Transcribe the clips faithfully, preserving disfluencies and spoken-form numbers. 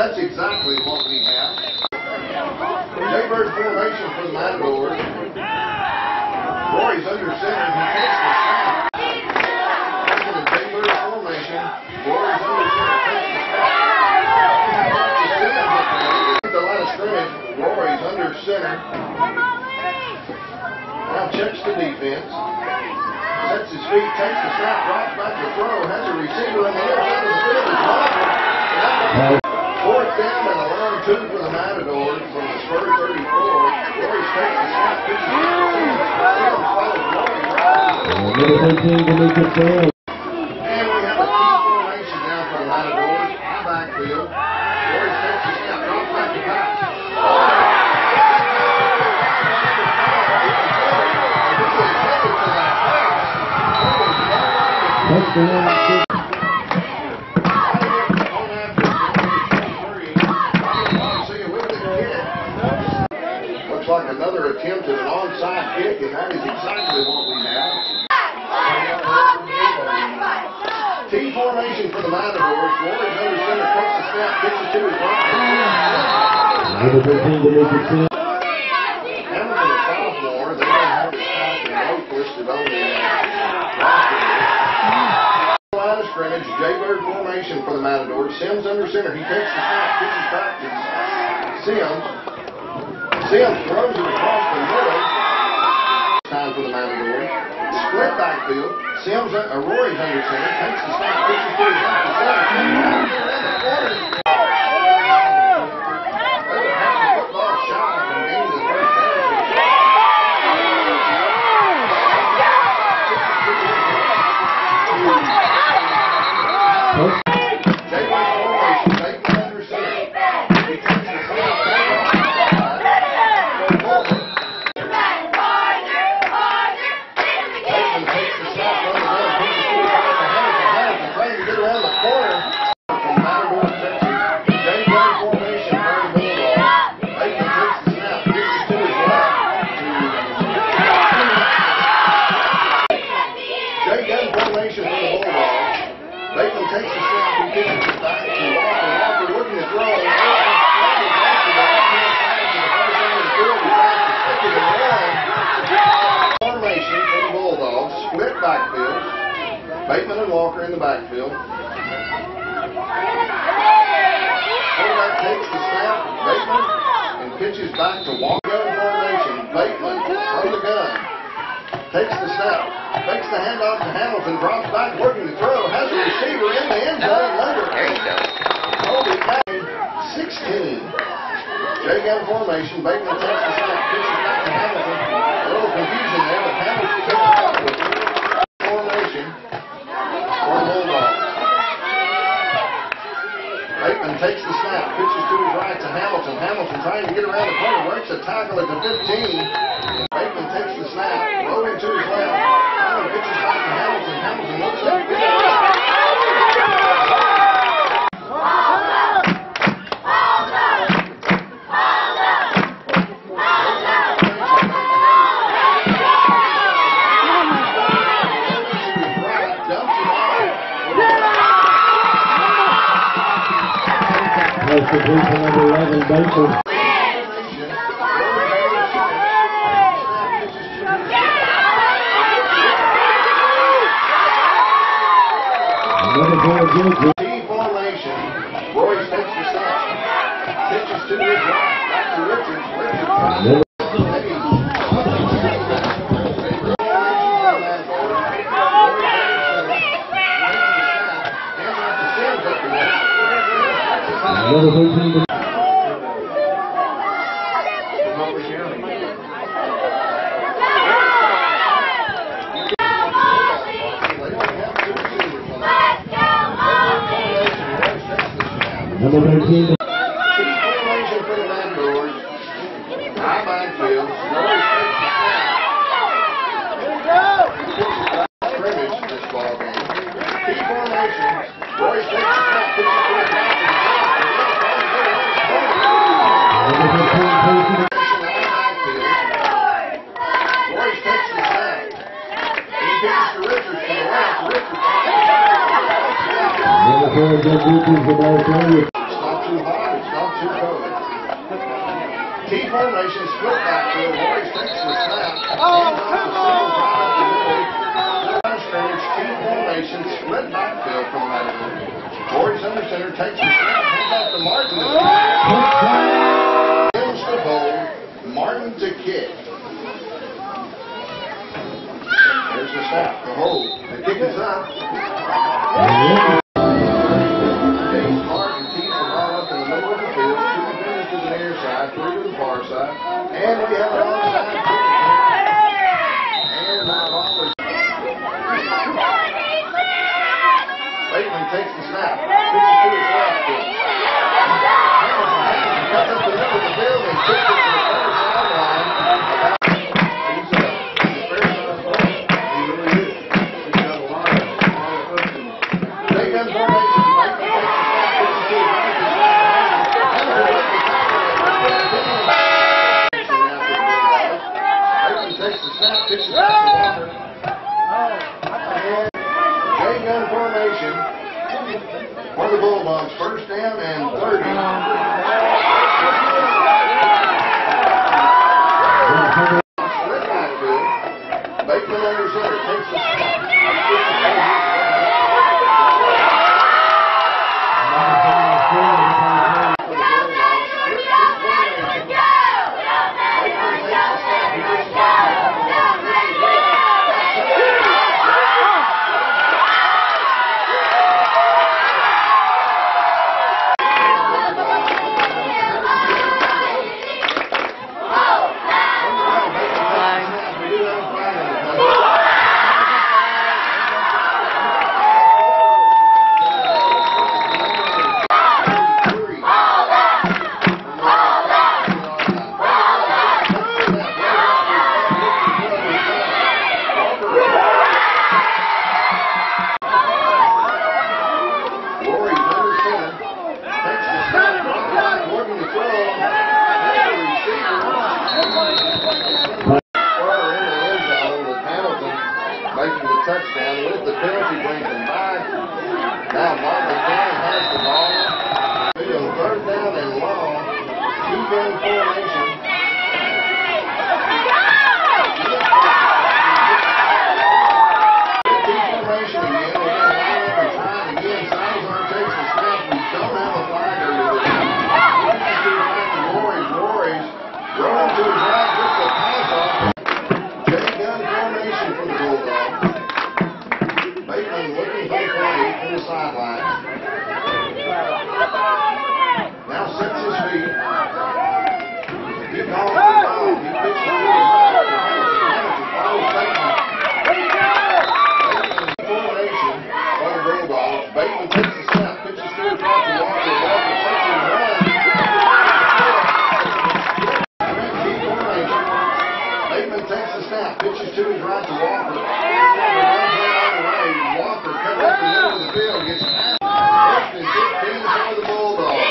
that's exactly what we have. Jaybird formation for the Matador. Roy's under center. He takes the snap. Taking the Jaybird formation. Roy's under center. Takes the snap. The line of scrimmage. Roy's under center. Now checks the defense. Sets his feet. Takes the snap. Drops back to throw. Has a receiver on the other side of the field. Fourth down and a long two for the Matador from the Spur thirty-four. Royce takes the snap, pitches to Sims, follows Roy. Number thirteen to make it fail. And we have a key formation now for the Matadors. High backfield. Royce takes the snap, drops back to pass. Touchdown. Like another attempt at an onside kick, and that is exactly what we have. Team formation for the Matadors. Roy's under center, cuts the snap, pitches to his right. Number thirteen to make it ten. Hamilton, a sophomore, they don't have his captain note listed on the roster. Line of scrimmage, Jaybird formation for the Matadors. Sims under center, he takes the snap, pitches back to Sims. Sims throws it across the middle. Time for the Matador. Split backfield. Sims, uh, Roy's under center. Takes the snap. Pitches to his left. The center. Around the corner. They would have the football shot from gaining the first down. Jaybird formation. Bateman under center. He takes the snap. Backfield. Bateman and Walker in the backfield. Quarterback takes the snap. Bateman and pitches back to Walker. Gun formation. Bateman from the gun. Takes the snap. Takes the handoff to Hamilton. Drops back, working the throw. Has a receiver in the end zone. Under. Holy cow. sixteen. J-gun formation. Bateman takes the snap. Pitches back to Hamilton. A little confusion there, but Hamilton takes the snap. Formation for the Bulldogs. Bateman takes the snap, pitches to his right to Hamilton. Hamilton trying to get around the corner, breaks a tackle at the fifteen. Bateman takes the snap, rolling to his left. Hamilton pitches back to Hamilton. Hamilton looks up. Number eleven, Baker. Team formation. Royce takes the snap. Pitches to his right. Back to Richards. Richards. Number thirteen. Number thirteen. Formation for the Matadors. High backfield. Here we go. Scrimmage this ball game. Key formation. Royce takes the snap. Pitches to his right. Royce takes the snap. He pitches to Richards to the left. Richards. Number four, Jeff Richards, the ball carrier. Stop too high. formation, split backfield. Royce takes the snap. Hands off the single drive to Lily. Line of scrimmage, T formation, split backfield from Matador. Royce under center takes the snap. Hands off to Martin. Williams to hold. Martin to kick. There's the snap. The hold. The kick is up. James Martin keeps the ball up in the middle of the field. Two defenders to the near side, three to the far side. And we have an onside kick. And that ball is. Bateman takes the snap. Pitches to his left foot. Hamilton cuts up the middle of the field and kicks it to the far sideline. He's a fair enough player. He really is. He's got a lot of fun. They gun formation. Bateman takes the snap. Pitches to his right. Bateman takes the snap. Pitches back to Walker. J-gun formation for the Bulldogs. First down and thirty. Split backfield. Bateman under center takes the snap. Making the touchdown with the penalty brings them back. Now Motley County has the ball. Third down and long. Two-gun formation. T-formation again. We're going to line up and try it again. Salazar takes the snap. We don't have a flag over there. Pushes to his right to Rory's. Rory's running to his right. Gets the pass off. J-gun formation for the Bulldogs. Bateman looking for the play from the sideline. Now sets his feet. He calls the ball. He pitches to his right. Hamilton follows Bateman. Bateman formation for the Bulldogs. Bateman takes the snap. Pitches to his right to Walker. Walker takes his run. Key formation. Bateman takes the snap. Pitches to his right to Walker. Walker comes up the middle of the field, gets past first and fifteen for the Bulldogs.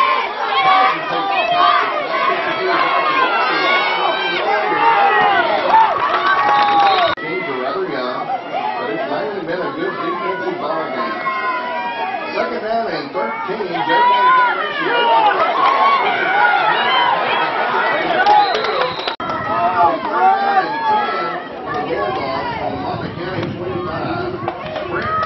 Teams are rather young, but it's mainly been a good defensive ball game. Second down and thirteen, J-gun formation. Motley County twenty-five. Sprint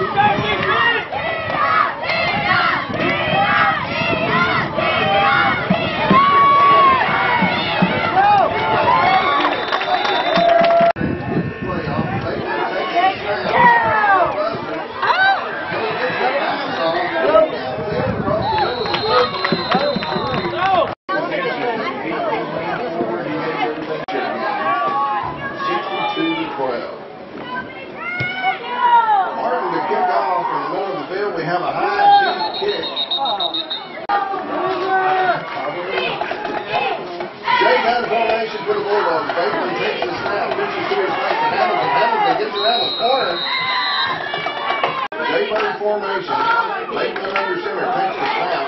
sixty-two to twelve. Martin to kick off in the middle of the field. We have a high, deep kick. J-gun formation for the Bulldogs. Bateman takes the snap, pitches to his right to Hamilton. Hamilton gets around the corner. J-gun formation. Bateman under center takes the snap.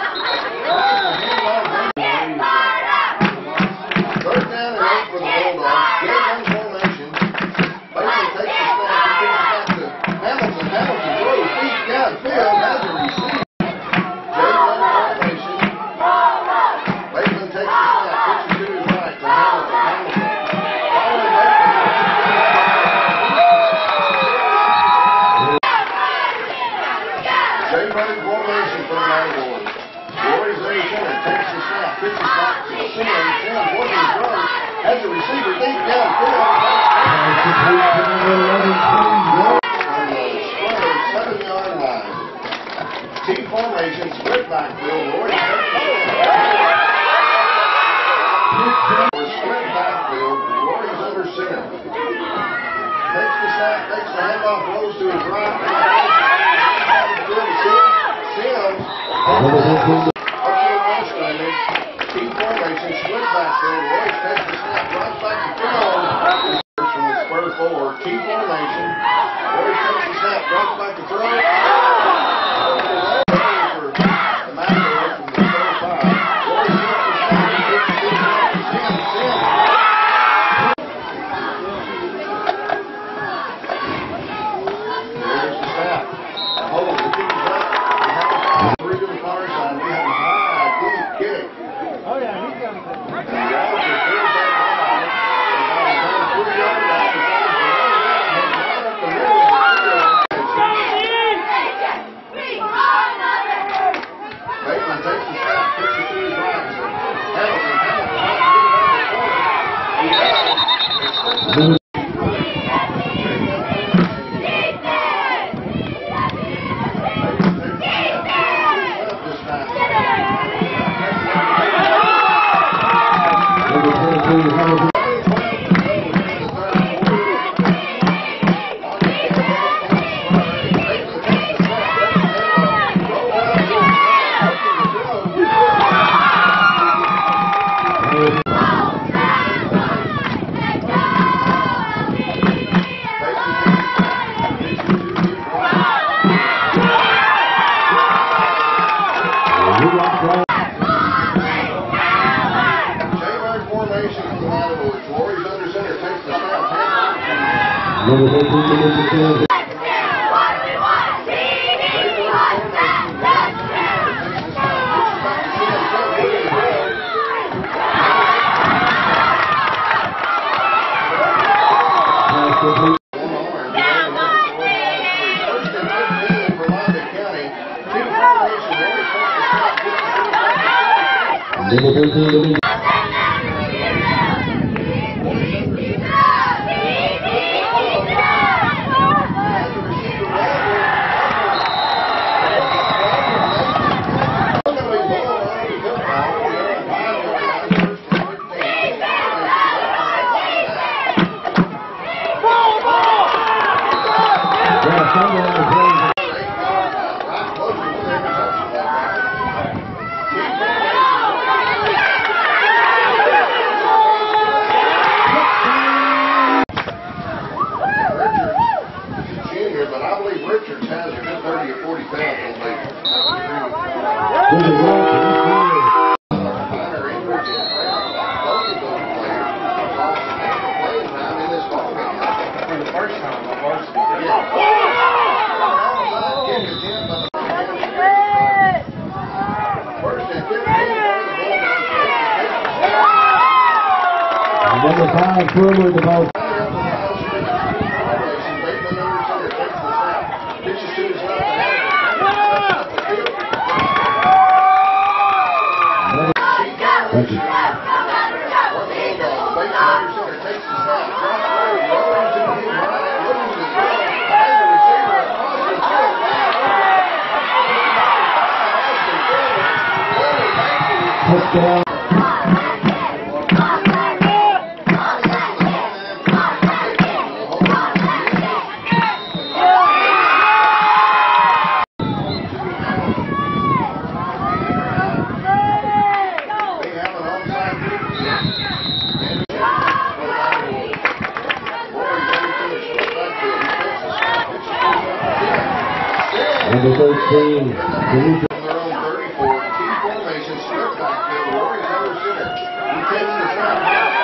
Third down and eight for the Bulldogs. J-gun formation. Bateman takes the snap. He gets it back to Hamilton. Hamilton throws deep downfield. Has a receiver. J-gun formation. snap, takes the handoff, rolls to his right. Sims. Team formation, split back there. Royce takes the snap, drops back to throw. From the Spur forward, team formation. Royce takes the snap, drops back to throw. The Matador from the Spur five. Royce takes the snap, takes the snap to Sims. Sims. There's the snap. Hold the team's up. Three to the far side. We have a high, deep kick. Oh, yeah, he's got it. Bateman takes the snap, kicks it to his right. Hamilton, Hamilton, Number thirteen, number five, Brewer, the ball. Thank you. Touchdown. Number thirteen, their own thirty-four, team formation, split back there. Warriors under center. He takes the snap.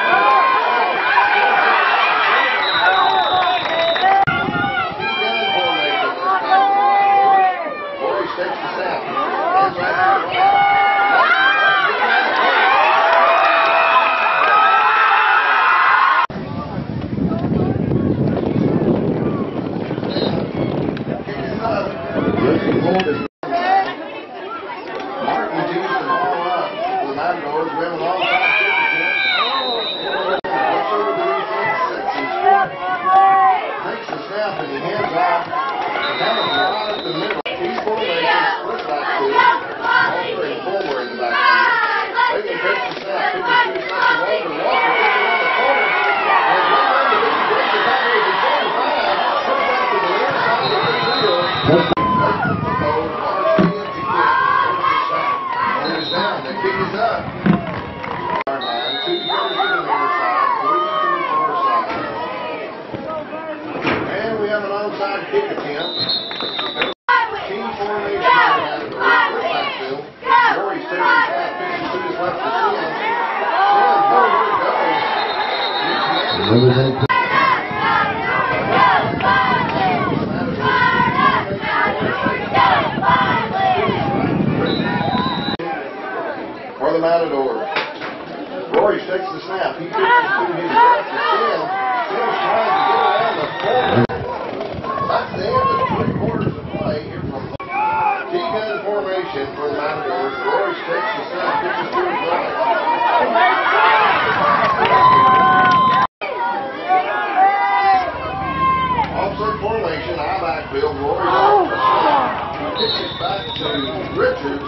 Warriors takes the snap. Hands right to the right. Martin tees the ball up for the Matadors. We have an all-time takes the snap and he hands off. Hamilton right up the middle. He's formation, split back to altering forward in the back. They can take the snap. Pick the two snaps to Walker. Walker takes it on the corner. And it's right around the big break. The Matadors in twenty-five. And we have an onside kick attempt. Team formation at the backfield. Rory takes the snap, pitches to his left to Sims. Sims, nowhere to go. For the Matador. Rory takes the snap. He pitches to his left to Sims. Sims trying to get around the corner. That's the end of three quarters of play here from T-gun formation for the Matadors. Rory takes the snap. Pitches to his right. Offset formation. I backfield. Rory pitches back to Richards.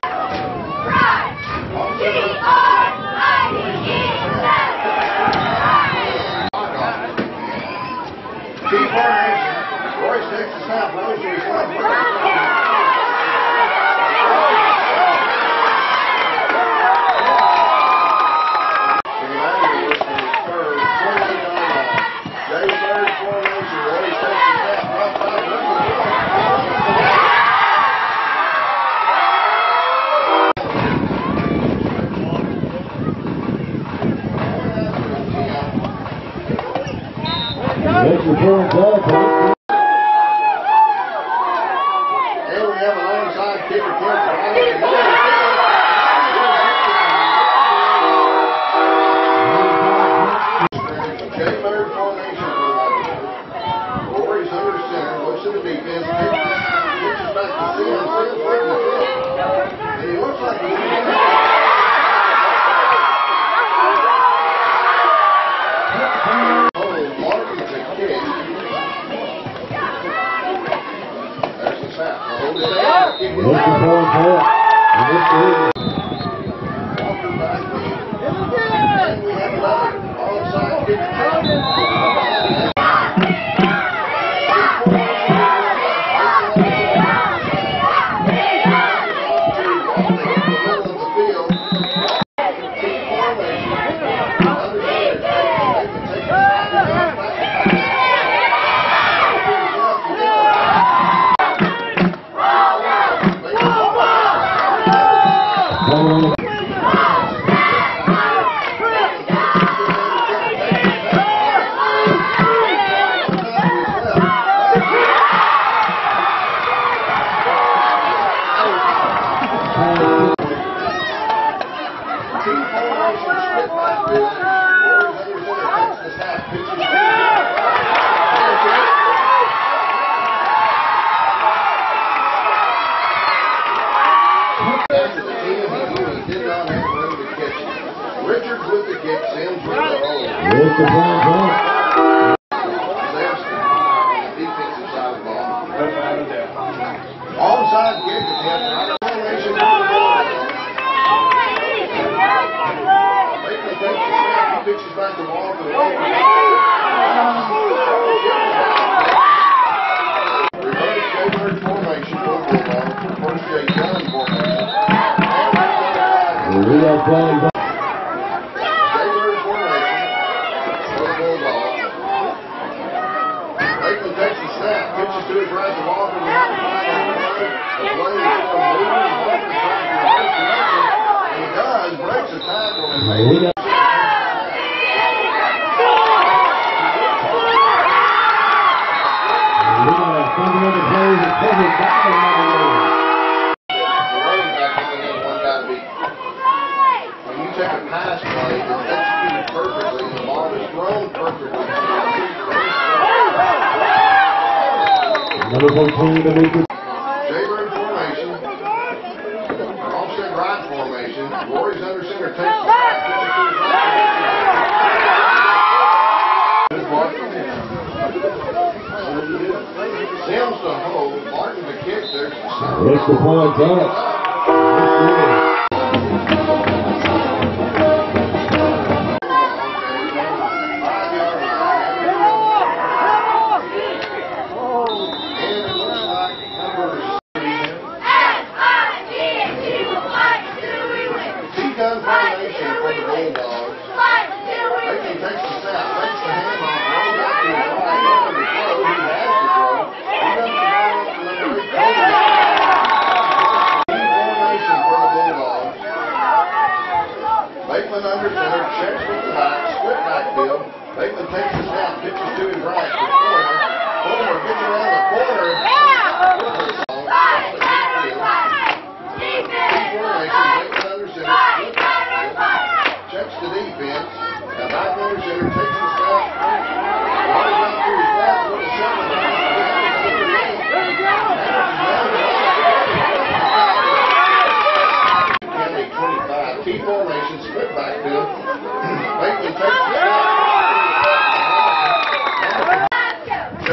T formation. Royce takes the snap. Throws to his left. Day third formation. Royce takes the snap. Drop back. Next return ball, Pop. And we have an onside kick attempt. J-bird formation. Rory's under center. Looks at the defense. Pitches back to Sims. Sims breaking the field. And he looks like he's Next return ball. And this is Walker back. And we have another onside kick attempt. Richards with the kick, Sims with the hold. Here's the ball, ball. There's the defensive side of the ball. Onside kick attempt. Formation. Baker takes the snap. He pitches back the ball to the ball. Reverse J-bird formation. First J-gun formation. We are playing ball. Pitches to his right, the ball from the outside. The play is and he does, breaks the tackle, and makes it. We got fundamental plays and covered back in another way. The running back only has one guy beat. When you take a pass play that's executed perfectly, and the ball is thrown perfectly. Number fourteen to make it. J-bird formation. Offset right formation. Rory's under center takes the back. Sims to hold. Martin to kick. There's the center. That's the point up. Gun formation for the Bulldogs. Baker takes the snap, takes the hand off, rolls out to his right, under the throw. He has the throw.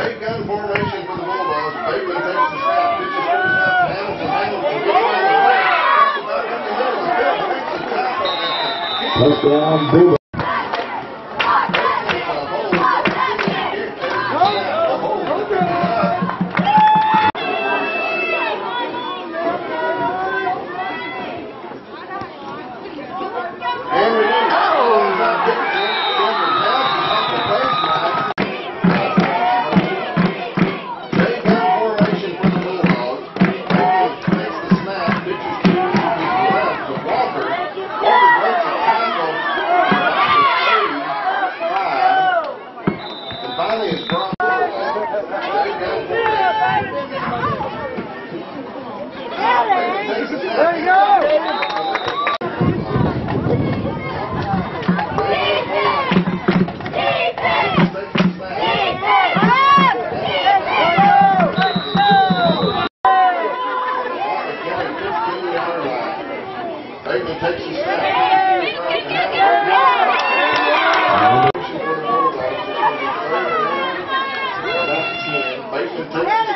Eight gun formation for the Bulldogs. Bateman takes the snap, pitches to his left. Hamilton, Hamilton gets around the plate. Cuts it back up the middle. The field makes the tackle. Touchdown, Bulldogs. There you go! Bateman takes the snap. Bateman takes